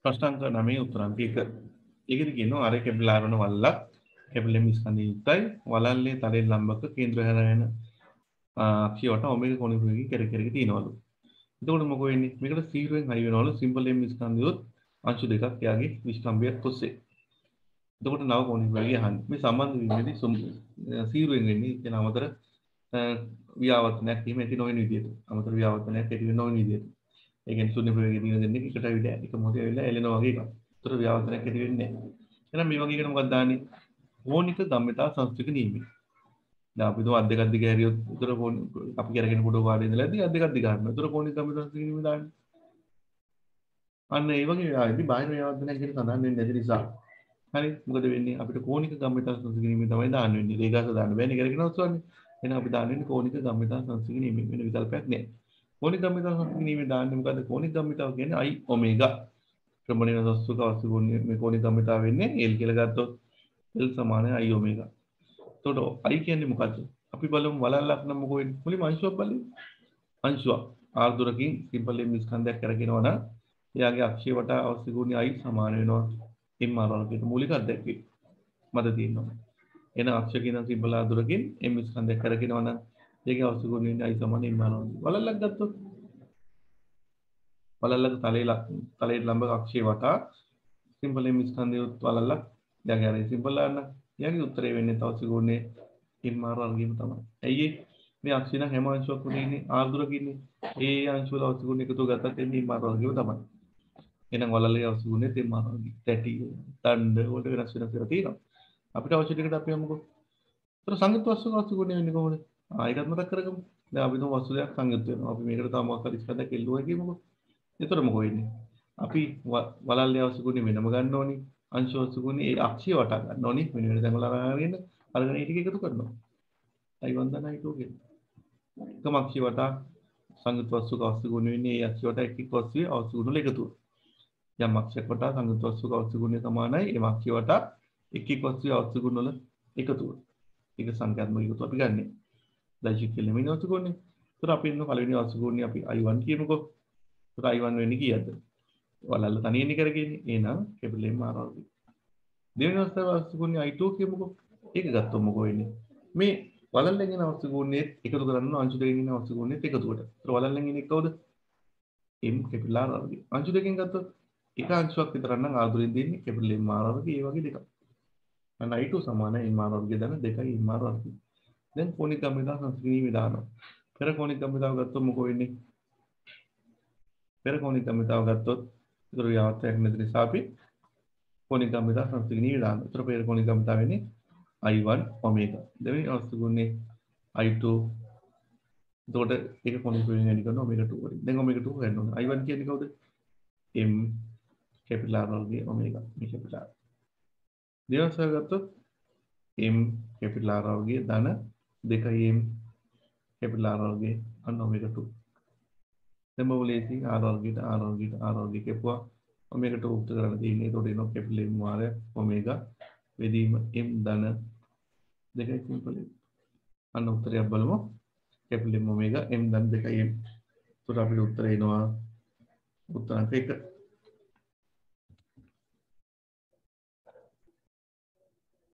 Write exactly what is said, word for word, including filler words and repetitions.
ප්‍රශ්නාංක නවයේ උත්තරාංක එක. ඒකද කියනවා අර කැපිලාරන වලක් කැපිලෙම් ස්කන්ධය යුක්තයි වලල්ලේ තලයේ ලම්බක කේන්ද්‍ර හැරෙන අක්ෂියට ඔමේගා කෝණික වේගය කෙර කෙරක තියෙනවලු. එතකොට මොකෝ වෙන්නේ? මේකට සීරුවෙන් හයි වෙනවලු සිම්පල් එම් ස්කන්ධයොත් අංශු දෙකක් යාගේ විස්කම්භයක් ඔස්සේ. එතකොට නව කෝණික වේගය අහන්නේ. මේ සම්බන්ධ වීමේදී සීරුවෙන් වෙන්නේ කියන අමතර ව්‍යාවර්තනයක් එහෙම ඇති නොවන විදිහට. අමතර ව්‍යාවර්තනයක් ඇති වෙන නොවන විදිහට. ඒ කියන්නේ ශුන්‍ය ප්‍රවේගය දින දෙන්නේ එකට විදිහ එක මොහොතේ ඇවිල්ලා එළෙනවා වගේ එකක්. ඒතර ව්‍යාවර්තනයක් ඇති වෙන්නේ නැහැ. එහෙනම් මේ වගේ එකට මොකක්ද දාන්නේ? කෝණික ගම්‍යතා සංස්කෘතික නියමයි. දැන් අපි දුව අත් දෙකක් දිග හැරියොත් උතර කෝණ අපි කරගෙන කොට වාඩි ඉඳලාදී අත් දෙකක් දිග ගන්නවා. උතර කෝණික ගම්‍යතා සංස්කෘතික නියමයි දාන්නේ. අන්න ඒ වගේ ආදී බාහිර ව්‍යාවර්තනයක් කියන සඳහන් වෙන්නේ නැති නිසා. හරි මොකද වෙන්නේ අපිට කෝණික ගම්‍යතා සංස්කෘතික නියමයි තමයි දාන්න වෙන්නේ. රේඛාස දාන්න බෑනේ කරගෙන උත්සවන්නේ. එහෙනම් අපි දාන්න වෙන්නේ කෝණික ගම්‍යතා සංස්කෘතික නියමයි වෙන විකල්පයක් නැහැ. කෝණික ගම්‍යතාව සංස්කෘතික නියමයේ දාන්නේ මොකද්ද? කෝණික ගම්‍යතාව කියන්නේ I ඔමේගා. ක්‍රමණීය සස්තුක අවශ්‍ය ගුණය මේ කෝණික ගම්‍යතාව වෙන්නේ L කියලා ගත්තොත් L සමානයි I ඔමේගා. එතකොට I කියන්නේ මොකද්ද? අපි බලමු වලල්ලක් නම් මොකෝ වෙන්නේ? මුලින්ම අංශුවක් බලමු. අංශුවක් R දුරකින් සිම්පල් M ස්කන්ධයක් කරගෙනවා නම් එයාගේ අක්ෂය වටා අවශ්‍ය ගුණය I සමාන වෙනවා M R වර්ගයට මූලික අධ්‍යක්ෂකේ. මත තියෙනවා. එන අක්ෂය කියන සිම්පල් R දුරකින් M ස්කන්ධයක් කරගෙනවා නම් ඒකේ අවශ්‍ය ගුණය I සමාන M R වර්ගය. වලල්ලක් ගත්තොත් වලල්ලක තලයේ තලයේ ලම්බක අක්ෂය වටා සිම්පල් M ස්කන්ධය වලල්ලක් යගේ අර සිම්පල් R නම් යගේ උත්තරේ වෙන්නේ අවශ්‍ය ගුණය M R වර්ගයම තමයි. ඇයි මේ අක්ෂය නම් හැම අංශුවක් උඩ ඉන්නේ R දුරක ඉන්නේ. ඒ අංශු වල අවශ්‍ය ගුණ එකතු ගත්තත් එන්නේ M R වර්ගයම තමයි. එහෙනම් වලල්ලේ අවශ්‍ය ගුණය M R වර්ගය. තැටි දණ්ඩ වලට වෙනස් වෙනස් වෙලා තියෙනවා. අපිට අවශ්‍ය දෙයකට අපි යමුකෝ. ඒතර සංයුක්ත වස්තුක අවශ්‍ය ගුණය වෙන්නේ කොහොමද? ආ ඒකත් මතක් කරගමු. දැන් අපි තුමු වස්තු දෙකක් සංයුක්ත වෙනවා. අපි මේකට තව මොකක් හරි ස්කන්ධයක් එල්ලුවා කියමුකෝ. ඒතර මොකෝ වෙන්නේ? අපි වලල්ලේ අවශ්‍ය ගුණය වෙනම ගන්න ඕනි. අංශ අවශ්‍ය ගුණය ඒ අක්ෂය වටා ගන්න ඕනි. වෙන වෙන තැන් වල අරගෙන අරගෙන ඒ ටික එකතු කරනවා. I one දන I two කියන. එකම අක්ෂය වටා සංයුක්ත වස්තුක අවශ්‍ය ගුණය වෙන්නේ ඒ අක්ෂය වටා එක් එක් වස්තුවේ අවශ්‍ය ගුණ වල එකතුව. යම් අක්ෂයක් වටා සංයුක්ත වස්තුක අවශ්‍ය ගුණය සමානයි ඒ අක්ෂය වටා එක් එක් වස්තුවේ අවශ්‍ය ගුණ වල එකතුව. ඒක සංඛ්‍යාත්මක එකතුව අපි ගන්නෙ. ලයිජික් කියලා මෙන්න අවශ්‍ය ගුණය. ඒතර අපි ඉන්න පළවෙනි අවශ්‍ය ගුණය අපි I one කියමුකෝ. ඒතර I one වෙන්නේ කීයද? වලල්ල තනියෙන් කරගන්නේ. එහෙනම් කැපිටල් M R වර්ගය. දෙවෙනි අවස්ථාවේ ගුණය I two කියමුකෝ. ඒක ගත්තොත් මොකෝ වෙන්නේ? මේ වලල්ලෙන් එන අවශ්‍ය ගුණය එකතු කරන්න අංශු දෙකකින් එන අවශ්‍ය ගුණය එකතුවට. ඒතර වලල්ලෙන් එන එක කවුද? M කැපිටල් R වර්ගය. අංශු දෙකකින් ගත්තොත් එක අංශුවක් විතරක් නම් R දුරින් දෙන්නේ කැපිටල් M R වර්ගය. ඒ වගේ දෙකක්. අන්න I two සමානයි M R වර්ගය දාන දෙකයි M R වර්ගය. දැන් කෝණික ගම්‍යතා සංස්කෘතිය දානවා. පෙර කෝණික ගම්‍යතාව ගත්තොත් මොකෝ වෙන්නේ? පෙර කෝණික ගම්‍යතාව ගත්තොත් ඒතර ව්‍යාවර්තයක් නැති නිසා අපි කෝණික ගම්‍යතා සංස්කෘතිය දානවා. ඒතර පෙර කෝණික ගම්‍යතාව වෙන්නේ I one ඔමේගා. දෙවෙනි අවස්ථ ගුණේ I two. එතකොට ඒක කෝණික වේගයෙන් වැඩි කරනවා ඔමේගා two වලින්. දැන් ඔමේගා two හොයන්න ඕනේ. I one කියන්නේ කවුද? M කැපිටල් R වර්ගයේ ඔමේගා මේ කැපිටල් R. දෙවෙනි අවස්ථාව ගත්තොත් M කැපිටල් R වර්ගයේ ධන දෙකයි M කැපිටල් R වර්ගයේ අන්න ඔමේගා two. දැන් මොලේසි R වර්ගයට R වර්ගයට R වර්ගය කියපුවා ඔමේගා two උත්තර කරලා තියෙන්නේ. ඒතකොට එනවා කැපිටල් M වාරය ඔමේගා වෙදීම M ධන දෙකයි සිම්පල් M. අන්න උත්තරයක් බලමු. කැපිටල් M ඔමේගා M ධන දෙකයි M. ඒතකොට අපිට උත්තරය එනවා උත්තරාංක එක.